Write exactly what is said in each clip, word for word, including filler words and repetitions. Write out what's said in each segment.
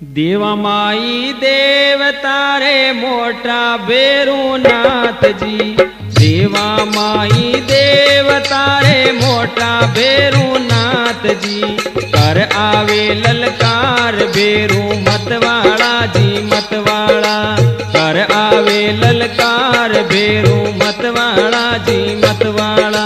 देवा माई देवता रे मोटा बेरुनाथ जी। देवा माई देवता रे मोटा बेरुनाथ जी। कर आवे ललकार बेरू मतवाला जी मतवाला। कर आवे ललकार बेरू मतवाला जी मतवाला।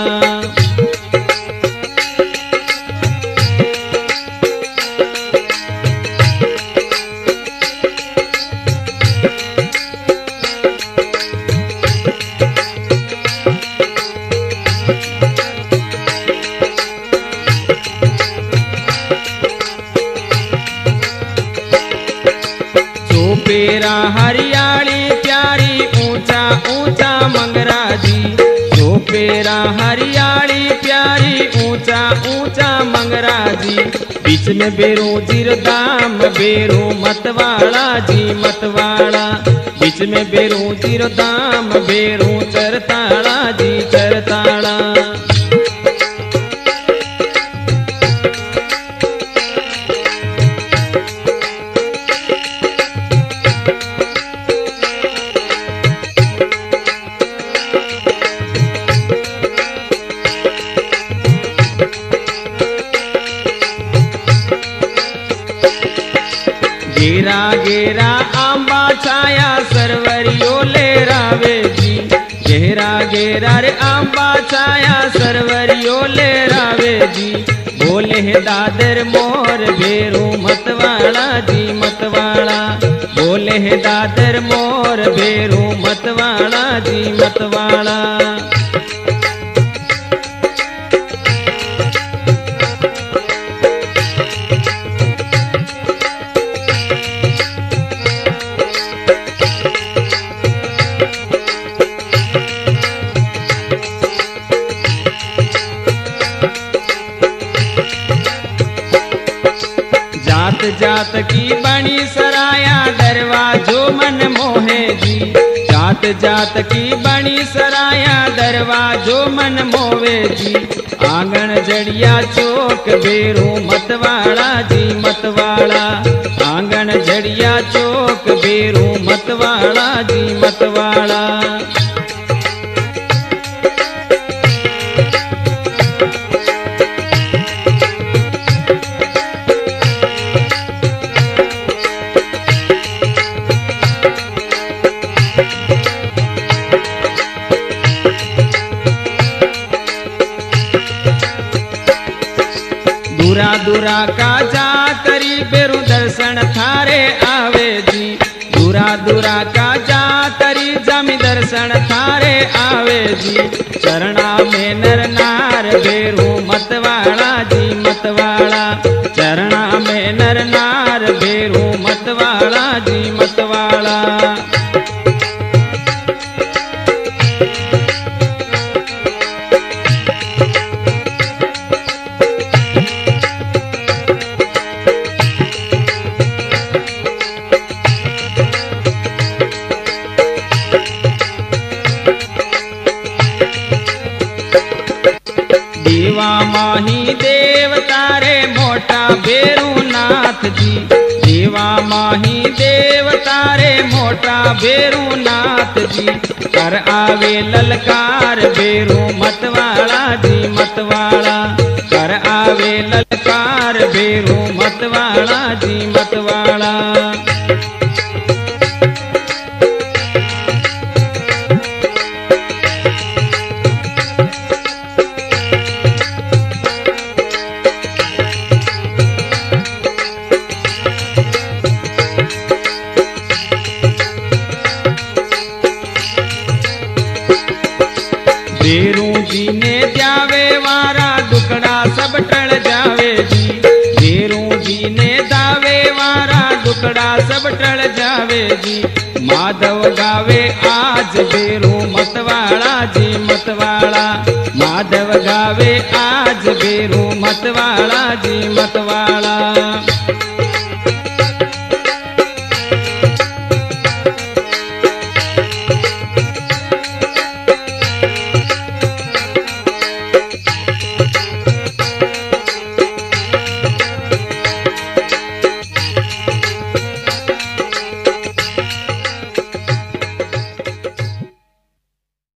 पेरा हरियाली प्यारी ऊंचा ऊंचा मंगरा जी। जो पेरा हरियाली प्यारी ऊंचा ऊंचा मंगरा जी। बीच में बेरू जीरदाम बेरू मतवाला जी मतवाला। बीच में बेरू जीरदाम बेरू चरताला जी चरताला। गेरा गेरा आंबा छाया सरवरियो ले रावे जी। गेरा गेरा रे आंबा छाया सरवरियो ले रावे जी। बोले है दादर मोर बेरू मतवाला जी मतवाला। बोले है दादर मोर बेरू मतवाला जी मतवाला। जात जात की बनी सराया दरवाजो मन मोहे जी। जात जात की बनी सराया दरवाजो मन मोहे जी। आंगन जड़िया चौक बेरू मतवाला जी मतवाला। आंगन जड़िया चौक बेरू मतवाला जी मतवाला। दूरा दूरा का जा करी बेरू दर्शन थारे आवे जी। दूरा दूरा का जा करी जमी दर्शन थारे आवे जी। चरणा में नर नार बेरू मतवाला जी मतवाला। चरणा में नर नार बेरू मतवाला जी मतवाला। देवा माही देवता रे मोटा बेरुनाथ जी। देवा माही देवता रे मोटा बेरुनाथ जी। कर आवे ललकार बेरू मतवाला जी मतवाला। कर आवे ललकार बेरू मतवाला जी मतवाला। बेरू जी ने जावे वारा दुखड़ा सब टल जावे जी। बेरू जी ने दावे वारा दुखड़ा सब टल जावे जी। माधव गावे आज बेरू मतवाला जी मतवाला। माधव गावे आज बेरू मतवाला जी मतवाला।